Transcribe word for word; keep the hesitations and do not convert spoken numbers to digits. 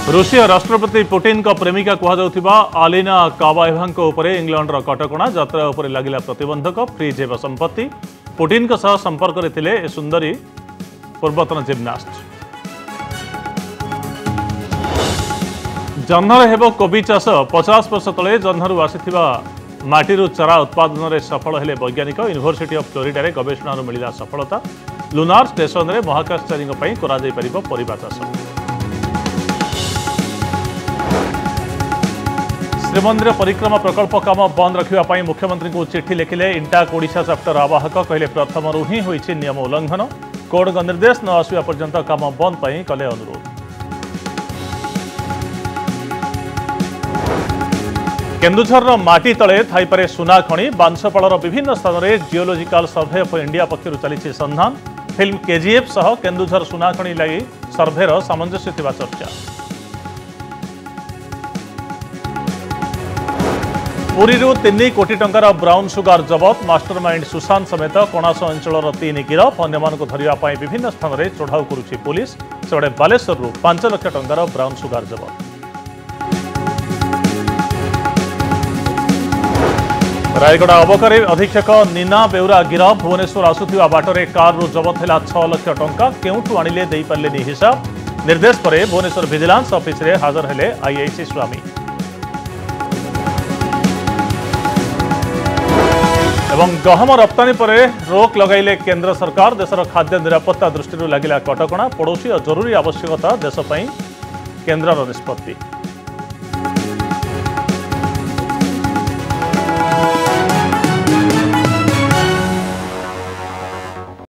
Russia राष्ट्रपति Putin का प्रेमिका कहु आलिना काबाएवा इंग्लैंड कटकणा यात्रा उपर लगिला प्रतिबंधक फ्रीज हेब संपत्ति पुटिन सह संपर्क में थिले ए सुंदरी पूर्वतन जिम्नास्ट। जह्नर हेब कोबी चाष पचास वर्ष तले जह्नरू आसीथिबा माटीरू चारा उत्पादन में सफल हेले वैज्ञानिक यूनिवर्सिटी ऑफ फ्लोरिडा गवेषणा मिला सफलता लुनार स्टेशन में महाकाशचारी करा परिबा चाष। श्रीमंदिर परिक्रमा प्रकल्प काम बंद रखा मुख्यमंत्री को चिठी लिखिले इंटाक ओडिशा चैप्टर आवाहक कहले प्रथम ही होइछि नियम उल्लंघन कोर्ट निर्देश न आसवा पर्यंत काम बंद पाई कले अनुरोध। केन्दुझर माटी तले थाईपारे सुना खणी बांशपाड़र विभिन्न स्थान में जियोलॉजिकल सर्वे ऑफ इंडिया पक्षर चली संधान फिल्म केजीएफ सह केन्दुझर सुना खणी लगी सर्वेर सामंजस्य थिबा चर्चा। पुरीरू तीन कोटी टंकार ब्राउन सुगार जबत मास्टरमाइंड सुशांत समेत कणास अंचल तीन गिरफ अन्य धरने विभिन्न स्थान में चढ़ाऊ करुछि पुलिस सेबड़े बालेश्वर पांच लाख टंकार ब्राउन सुगार जबत। रायगढ़ अबकारी अधीक्षक नीना बेउरा गिरफ भुवनेश्वर आसुथिबा बाटरे कार जबत है छह लाख टंका केउठु आनिले देई पारलेनी हिसाब निर्देश पर भुवनेश्वर विजिलेंस ऑफिस रे हाजर हेले आईआईसी स्वामी। एवं गहम रप्तानी पर रोक लगाइले केंद्र सरकार देशर खाद्य निरापत्ता दृष्टि लगिला कटकणा पड़ोशी और जरूरी आवश्यकता देश केंद्रर निष्पत्ति।